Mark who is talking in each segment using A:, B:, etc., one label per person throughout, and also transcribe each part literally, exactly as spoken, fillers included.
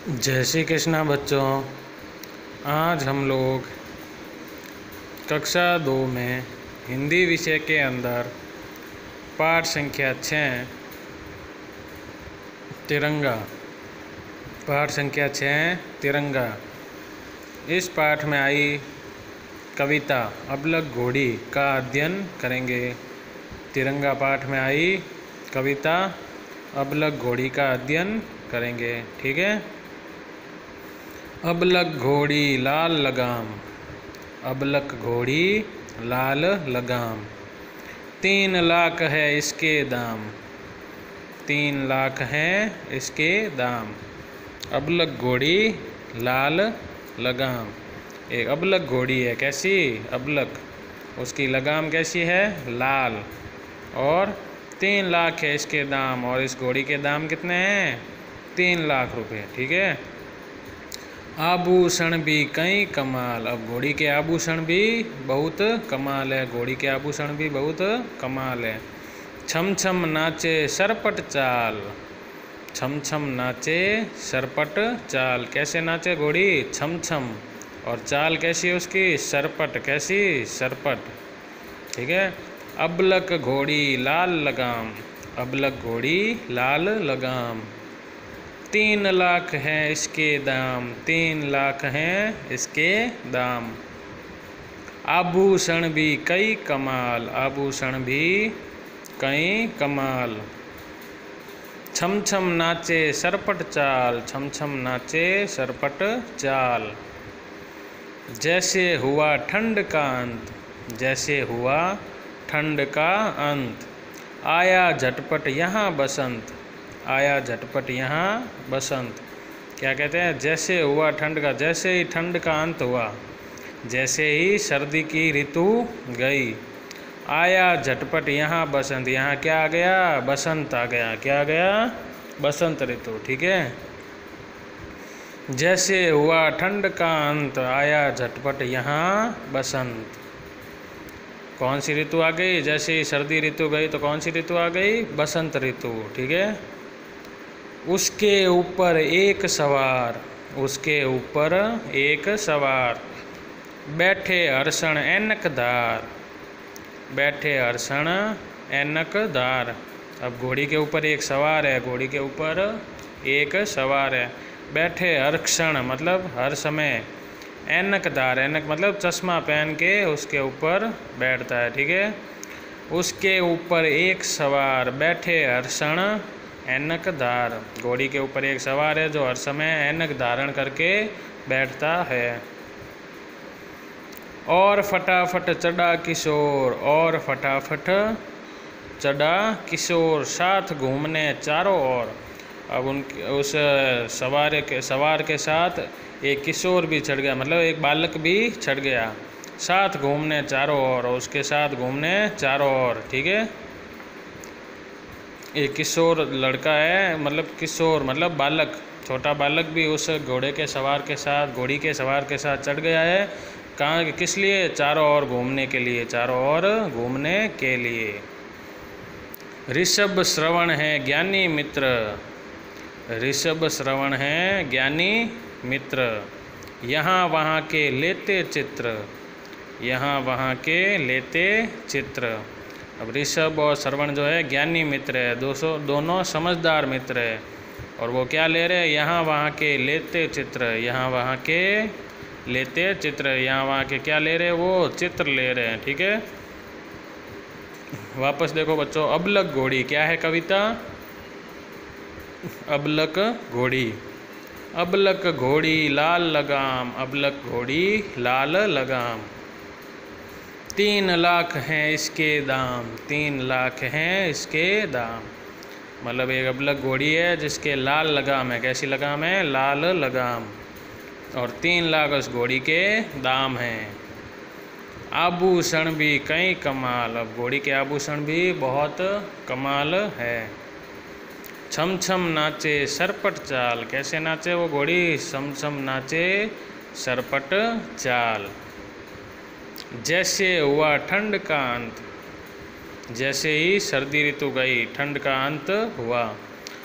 A: जय श्री कृष्णा बच्चों। आज हम लोग कक्षा दो में हिंदी विषय के अंदर पाठ संख्या छः तिरंगा पाठ संख्या छः तिरंगा इस पाठ में आई कविता अबलग घोड़ी का अध्ययन करेंगे। तिरंगा पाठ में आई कविता अबलग घोड़ी का अध्ययन करेंगे। ठीक है। अबलग घोड़ी लाल लगाम, अबलग घोड़ी लाल लगाम, तीन लाख है इसके दाम, तीन लाख है इसके दाम। अबलग घोड़ी लाल लगाम, एक अबलग घोड़ी है, कैसी? अबलग, उसकी लगाम कैसी है? लाल, और तीन लाख है इसके दाम, और इस घोड़ी के दाम कितने हैं? तीन लाख रुपए। ठीक है। आभूषण भी कई कमाल, अब घोड़ी के आभूषण भी बहुत कमाल है, घोड़ी के आभूषण भी बहुत कमाल है। छम छम नाचे सरपट चाल, छम छम नाचे सरपट चाल, कैसे नाचे घोड़ी? छम छम, और चाल कैसी है उसकी? सरपट, कैसी? सरपट। ठीक है। अबलग घोड़ी लाल लगाम, अबलग घोड़ी लाल लगाम, तीन लाख हैं इसके दाम, तीन लाख हैं इसके दाम। आभूषण भी कई कमाल, आभूषण भी कई कमाल, छम छम नाचे सरपट चाल, छम छम नाचे सरपट चाल। जैसे हुआ ठंड का अंत, जैसे हुआ ठंड का अंत, आया झटपट यहाँ बसंत, आया झटपट यहाँ बसंत। क्या कहते हैं? जैसे हुआ ठंड का, जैसे ही ठंड का अंत हुआ, जैसे ही सर्दी की ऋतु गई, आया झटपट यहाँ बसंत, यहाँ क्या आ गया? बसंत आ गया। क्या आ गया? बसंत ऋतु। ठीक है। जैसे हुआ ठंड का अंत, आया झटपट यहाँ बसंत। कौन सी ऋतु आ गई? जैसे ही सर्दी ऋतु गई तो कौन सी ऋतु आ गई? बसंत ऋतु। ठीक है। उसके ऊपर एक सवार, उसके ऊपर एक सवार, बैठे हर्षण ऐनकदार, बैठे हर्षण ऐनकदार। अब घोड़ी के ऊपर एक सवार है, घोड़ी के ऊपर एक सवार है, बैठे हर्षण मतलब हर समय, ऐनकदार, ऐनक मतलब चश्मा पहन के उसके ऊपर बैठता है। ठीक है। उसके ऊपर एक सवार, बैठे हर्षण ऐनकदार, घोड़ी के ऊपर एक सवार है जो हर समय ऐनक धारण करके बैठता है। और फटाफट चढ़ा किशोर, और फटाफट चढ़ा किशोर, साथ घूमने चारों ओर। अब उन उस सवार के सवार के साथ एक किशोर भी चढ़ गया, मतलब एक बालक भी चढ़ गया, साथ घूमने चारों ओर, और उसके साथ घूमने चारों ओर। ठीक है। एक किशोर लड़का है, मतलब किशोर मतलब बालक, छोटा बालक भी उस घोड़े के सवार के साथ, घोड़ी के सवार के साथ चढ़ गया है। कहाँ? किस लिए? चारों ओर घूमने के लिए, चारों ओर घूमने के लिए। ऋषभ श्रवण है ज्ञानी मित्र, ऋषभ श्रवण है ज्ञानी मित्र, यहाँ वहाँ के लेते चित्र, यहाँ वहाँ के लेते चित्र। अब ऋषभ और श्रवण जो है ज्ञानी मित्र है, दोस्तों दोनों समझदार मित्र है, और वो क्या ले रहे हैं? यहाँ वहाँ के लेते चित्र, यहाँ वहाँ के लेते चित्र, यहाँ वहाँ के क्या ले रहे हैं? वो चित्र ले रहे हैं। ठीक है। वापस देखो बच्चों, अबलग घोड़ी क्या है कविता? अबलग घोड़ी, अबलग घोड़ी लाल लगाम, अबलग घोड़ी लाल लगाम, तीन लाख हैं इसके दाम, तीन लाख हैं इसके दाम। मतलब एक अबलग घोड़ी है जिसके लाल लगाम है, कैसी लगाम है? लाल लगाम, और तीन लाख उस घोड़ी के दाम हैं। आभूषण भी कई कमाल, अब घोड़ी के आभूषण भी बहुत कमाल है। छम छम नाचे सरपट चाल, कैसे नाचे वो घोड़ी? छम छम नाचे सरपट चाल। जैसे हुआ ठंड का अंत, जैसे ही सर्दी ऋतु गई, ठंड का अंत हुआ,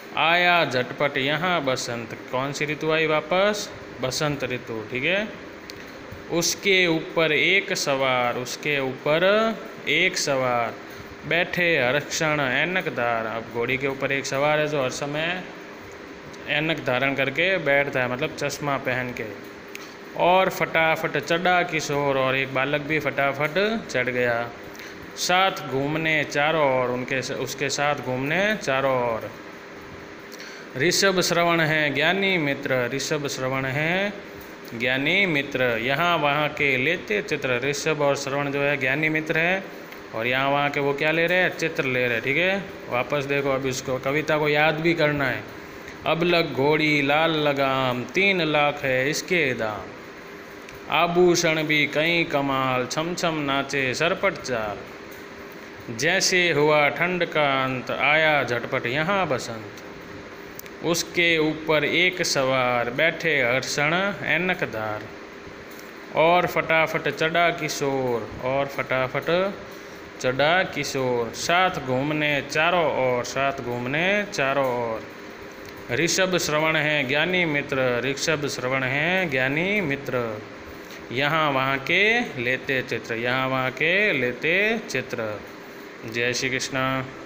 A: आया झटपट यहाँ बसंत, कौन सी ऋतु आई वापस? बसंत ऋतु, ठीक है। उसके ऊपर एक सवार, उसके ऊपर एक सवार, बैठे हर क्षण ऐनकदार। अब घोड़ी के ऊपर एक सवार है जो हर समय ऐनक धारण करके बैठता है, मतलब चश्मा पहन के। और फटाफट चढ़ा किशोर, और एक बालक भी फटाफट चढ़ गया। साथ घूमने चारों ओर, उनके उसके साथ घूमने चारों ओर। ऋषभ श्रवण है ज्ञानी मित्र, ऋषभ श्रवण है ज्ञानी मित्र। यहाँ वहाँ के लेते चित्र, ऋषभ और श्रवण जो है ज्ञानी मित्र है, और यहाँ वहाँ के वो क्या ले रहे हैं? चित्र ले रहे हैं, ठीक है। वापस देखो, अब इसको कविता को याद भी करना है। अबलग घोड़ी लाल लगाम, तीन लाख है इसके दाम। आभूषण भी कई कमाल, छम छम नाचे सरपट चाल। जैसे हुआ ठंड का अंत, आया झटपट यहाँ बसंत। उसके ऊपर एक सवार, बैठे हर क्षण ऐनकदार। और फटाफट चढ़ा किशोर, और फटाफट चढ़ा किशोर। साथ घूमने चारों ओर, साथ घूमने चारों ओर। ऋषभ श्रवण है ज्ञानी मित्र, ऋषभ श्रवण है ज्ञानी मित्र। यहाँ वहाँ के लेते चित्र, यहाँ वहाँ के लेते चित्र। जय श्री कृष्ण।